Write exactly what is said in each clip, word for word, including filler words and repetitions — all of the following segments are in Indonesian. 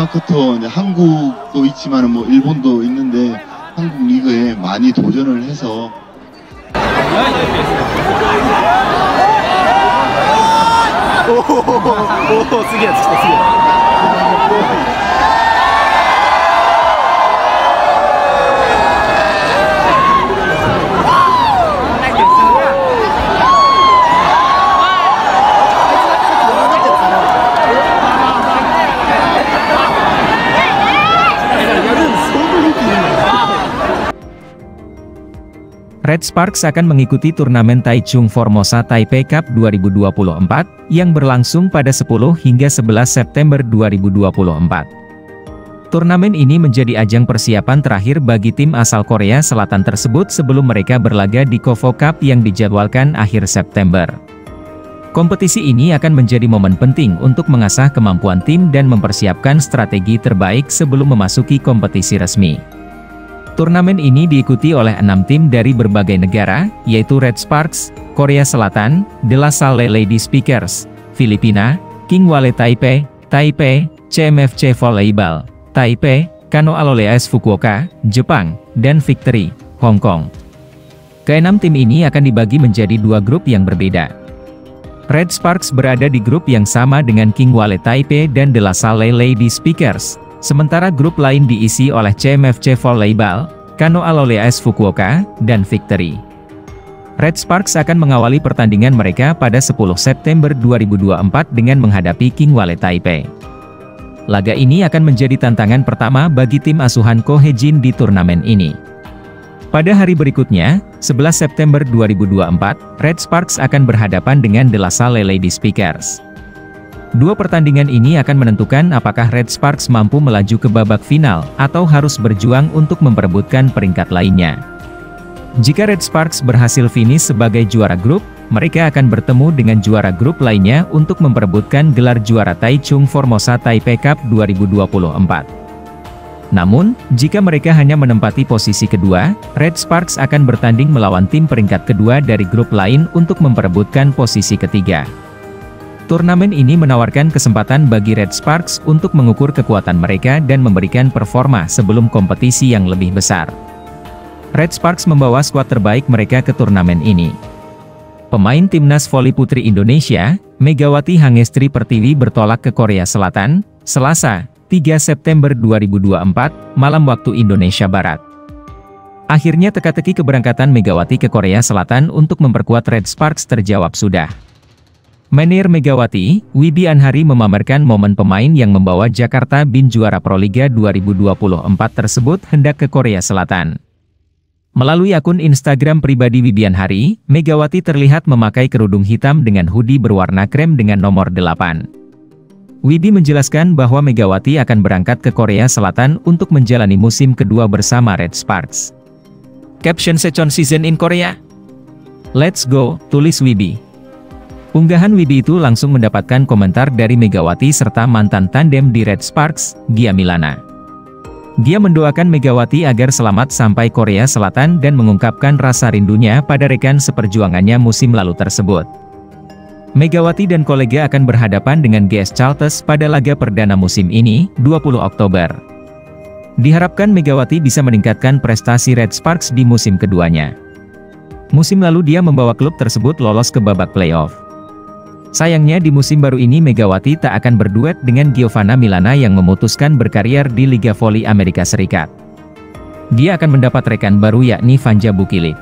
예전부터 이제 한국도 있지만 뭐 일본도 있는데 한국 리그에 많이 도전을 해서 오오오오すげえすげえ Red Sparks akan mengikuti turnamen Taichung Formosa Taipei Cup dua ribu dua puluh empat, yang berlangsung pada sepuluh hingga sebelas September dua ribu dua puluh empat. Turnamen ini menjadi ajang persiapan terakhir bagi tim asal Korea Selatan tersebut sebelum mereka berlaga di KOFO Cup yang dijadwalkan akhir September. Kompetisi ini akan menjadi momen penting untuk mengasah kemampuan tim dan mempersiapkan strategi terbaik sebelum memasuki kompetisi resmi. Turnamen ini diikuti oleh enam tim dari berbagai negara, yaitu Red Sparks, Korea Selatan, De La Salle Lady Speakers, Filipina, King Wale Taipei, Taipei, C M F C Volleyball, Taipei, Kano Aloleas Fukuoka, Jepang, dan Victory, Hong Kong. Keenam tim ini akan dibagi menjadi dua grup yang berbeda. Red Sparks berada di grup yang sama dengan King Wale Taipei dan De La Salle Lady Speakers. Sementara grup lain diisi oleh C M F C Volleyball, Kano Aloleas Fukuoka, dan Victory. Red Sparks akan mengawali pertandingan mereka pada sepuluh September dua ribu dua puluh empat dengan menghadapi King Wale Taipei. Laga ini akan menjadi tantangan pertama bagi tim asuhan Ko Hye-jin di turnamen ini. Pada hari berikutnya, sebelas September dua ribu dua puluh empat, Red Sparks akan berhadapan dengan De La Salle Lady Speakers. Dua pertandingan ini akan menentukan apakah Red Sparks mampu melaju ke babak final, atau harus berjuang untuk memperebutkan peringkat lainnya. Jika Red Sparks berhasil finish sebagai juara grup, mereka akan bertemu dengan juara grup lainnya untuk memperebutkan gelar juara Taichung Formosa Taipei Cup dua ribu dua puluh empat. Namun, jika mereka hanya menempati posisi kedua, Red Sparks akan bertanding melawan tim peringkat kedua dari grup lain untuk memperebutkan posisi ketiga. Turnamen ini menawarkan kesempatan bagi Red Sparks untuk mengukur kekuatan mereka dan memberikan performa sebelum kompetisi yang lebih besar. Red Sparks membawa skuad terbaik mereka ke turnamen ini. Pemain timnas voli putri Indonesia, Megawati Hangestri Pertiwi bertolak ke Korea Selatan, Selasa, tiga September dua ribu dua puluh empat, malam waktu Indonesia Barat. Akhirnya teka-teki keberangkatan Megawati ke Korea Selatan untuk memperkuat Red Sparks terjawab sudah. Menir Megawati, Wibi Anhari memamerkan momen pemain yang membawa Jakarta Bin juara Proliga dua ribu dua puluh empat tersebut hendak ke Korea Selatan. Melalui akun Instagram pribadi Wibi Anhari, Megawati terlihat memakai kerudung hitam dengan hoodie berwarna krem dengan nomor delapan. Wibi menjelaskan bahwa Megawati akan berangkat ke Korea Selatan untuk menjalani musim kedua bersama Red Sparks. Caption Second Season in Korea. Let's go, tulis Wibi. Unggahan Wibi itu langsung mendapatkan komentar dari Megawati serta mantan tandem di Red Sparks, Gia Milana. Gia mendoakan Megawati agar selamat sampai Korea Selatan dan mengungkapkan rasa rindunya pada rekan seperjuangannya musim lalu tersebut. Megawati dan kolega akan berhadapan dengan G S Chalters pada laga perdana musim ini, dua puluh Oktober. Diharapkan Megawati bisa meningkatkan prestasi Red Sparks di musim keduanya. Musim lalu dia membawa klub tersebut lolos ke babak playoff. Sayangnya di musim baru ini Megawati tak akan berduet dengan Giovanna Milana yang memutuskan berkarier di Liga Voli Amerika Serikat. Dia akan mendapat rekan baru yakni Vanja Bukilic.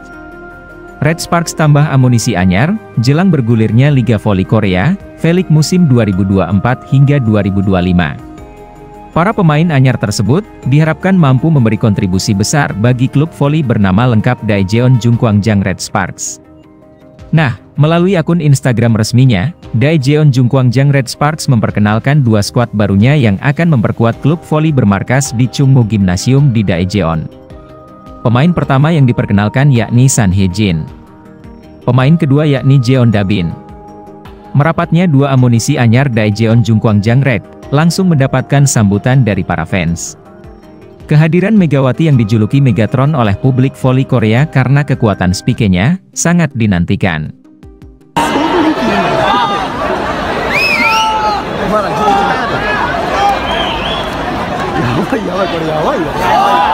Red Sparks tambah amunisi anyar, jelang bergulirnya Liga Voli Korea, V-League musim dua ribu dua puluh empat hingga dua ribu dua puluh lima. Para pemain anyar tersebut, diharapkan mampu memberi kontribusi besar bagi klub voli bernama lengkap Daejeon Jungkwangjang Red Sparks. Nah, melalui akun Instagram resminya, Daejeon Jungkwangjang Red Sparks memperkenalkan dua skuad barunya yang akan memperkuat klub voli bermarkas di Chungmu Gymnasium di Daejeon. Pemain pertama yang diperkenalkan yakni San Hye-jin. Pemain kedua yakni Jeon Da-bin. Merapatnya dua amunisi anyar Daejeon Jungkwangjang Red, langsung mendapatkan sambutan dari para fans. Kehadiran Megawati yang dijuluki Megatron oleh publik voli Korea karena kekuatan speaknya, sangat dinantikan. ばいやばいこれやばいよ